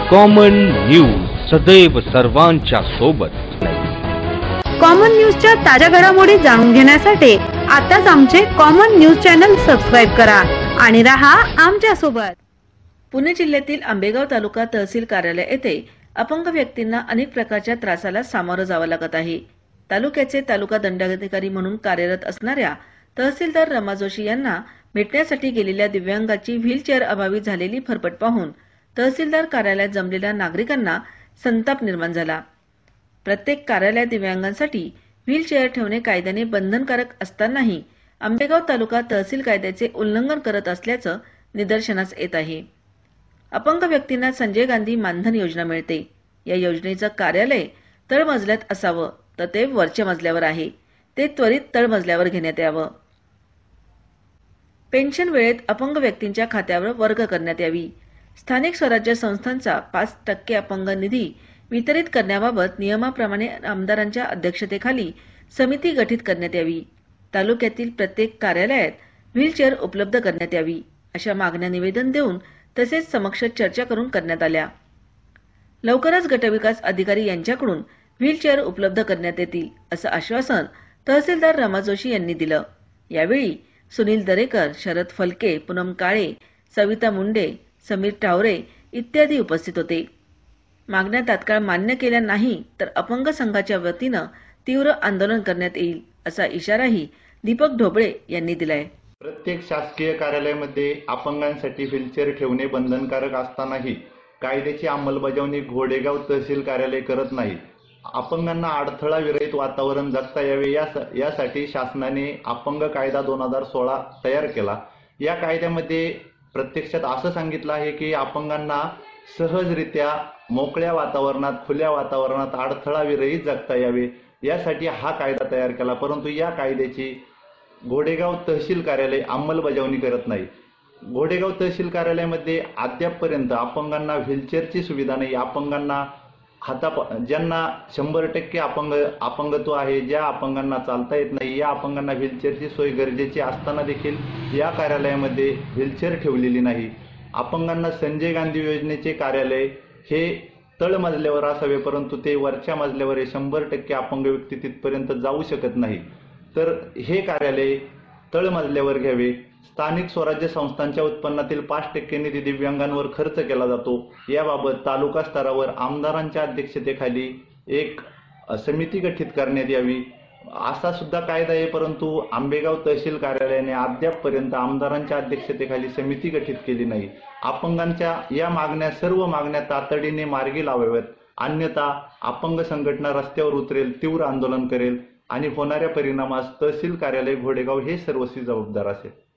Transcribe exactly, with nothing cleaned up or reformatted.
Common news सदैव सर्वांच्या सोबत। कॉमन न्यूजच्या ताज्या घडामोडी जाणून घेण्यासाठी आताच आमचे कॉमन न्यूज चॅनल सबस्क्राइब करा आणि रहा आमच्या सोबत। पुणे जिल्ह्यातील आंबेगाव तालुका तहसील कार्यालय येथे अपंग व्यक्तींना अनेक प्रकारच्या त्रासाला सामोरं जावं लागत आहे। तालुक्याचे तालुका दंडाधिकारी म्हणून कार्यरत असणाऱ्या तहसीलदार रमा जोशी यांना भेटण्यासाठी गेलेल्या दिव्यांगाची व्हीलचेअर अभावी झालेली फरफट पाहून तहसीलदार कार्यालयात जमलेल्या नागरिकांना संताप निर्माण झाला। प्रत्येक कार्यालयात दिव्यांगांसाठी व्हीलचेअर ठेवणे कायद्याने बंधनकारक असतानाही आंबेगाव तालुका तहसील कायद्याचे उल्लंघन करत असल्याचं निदर्शनास येत आहे। अपंग व्यक्तींना संजय गांधी मानधन योजना मिळते। या योजनेचं कार्यालय तळमजल्यात असावं तर ते वरच्या मजल्यावर आहे, ते त्वरित तळमजल्यावर घेण्यात यावं। पेन्शन वेळेत अपंग व्यक्तींच्या खात्यावर वर्ग करण्यात यावी। स्थानिक स्वराज्य संस्थांचा पाच टक्के अपंग निधी वितरित करण्याबाबत नियमाप्रमाणे आमदारांच्या अध्यक्षतेखाली समिती गठीत करण्यात यावी। तालुक्यातील प्रत्येक कार्यालयात व्हीलचेअर उपलब्ध करण्यात यावी अशा मागण्या निवेदन देऊन तसेच समक्ष चर्चा करून करण्यात आल्या। लवकरच गटविकास अधिकारी यांच्याकडून व्हीलचेअर उपलब्ध करण्यात येतील असं आश्वासन तहसीलदार रमा जोशी यांनी दिलं। यावेळी सुनील दरेकर, शरद फलके, पूनम काळे, सविता मुंडे, समीर टावरे इत्यादी उपस्थित होते। मागण्या तात्काळ मान्य केल्या नाही तर अपंग संघाच्या वतीनं तीव्र आंदोलन करण्यात येईल असा इशाराही दीपक ढोबळे यांनी दिलाय। प्रत्येक शासकीय कार्यालयामध्ये अपंगांसाठी व्हीलचेअर ठेवणे बंधनकारक असतानाही कायद्याची अंमलबजावणी घोडेगाव तहसील कार्यालय करत नाही। अपंगांना अडथळा विरहित वातावरण जगता यावे यासाठी शासनाने अपंग कायदा दोन हजार सोळा तयार केला। या कायद्यामध्ये प्रत्यक्षात असं सांगितलं आहे की अपंगांना सहजरित्या मोकळ्या वातावरणात, खुल्या वातावरणात अडथळा विरहित जगता यावे यासाठी हा कायदा तयार केला। परंतु या कायद्याची घोडेगाव तहसील कार्यालय अंमलबजावणी करत नाही। घोडेगाव तहसील कार्यालयामध्ये अद्यापपर्यंत अपंगांना व्हीलचेअरची सुविधा नाही। अपंगांना हाता ज्यांना शंभर टक्के अपंग अपंगत्व आहे, ज्या अपंगांना चालता येत नाही, या अपंगांना व्हीलचेअरची सोय गरजेची असताना देखील या कार्यालयामध्ये व्हीलचेअर ठेवलेली नाही। अपंगांना संजय गांधी योजनेचे कार्यालय हे तळमजल्यावर असावे, परंतु ते वरच्या मजल्यावर आहे। शंभर टक्के अपंग व्यक्ती तिथपर्यंत जाऊ शकत नाही, तर हे कार्यालय तळमजल्यावर घ्यावे। स्थानिक स्वराज्य संस्थांच्या उत्पन्नातील पाच टक्के निधी दिव्यांगांवर खर्च केला जातो। याबाबत तालुका स्तरावर आमदारांच्या अध्यक्षतेखाली एक समिती गठीत करण्यात यावी असा सुद्धा कायदा आहे। परंतु आंबेगाव तहसील कार्यालयाने अद्यापपर्यंत आमदारांच्या अध्यक्षतेखाली समिती गठीत केली नाही। अपंगांच्या या मागण्या सर्व मागण्या तातडीने मार्गी लावाव्यात, अन्यथा अपंग संघटना रस्त्यावर उतरेल, तीव्र आंदोलन करेल आणि होणाऱ्या परिणामास तहसील कार्यालय घोडेगाव हे सर्वस्वी जबाबदार असेल।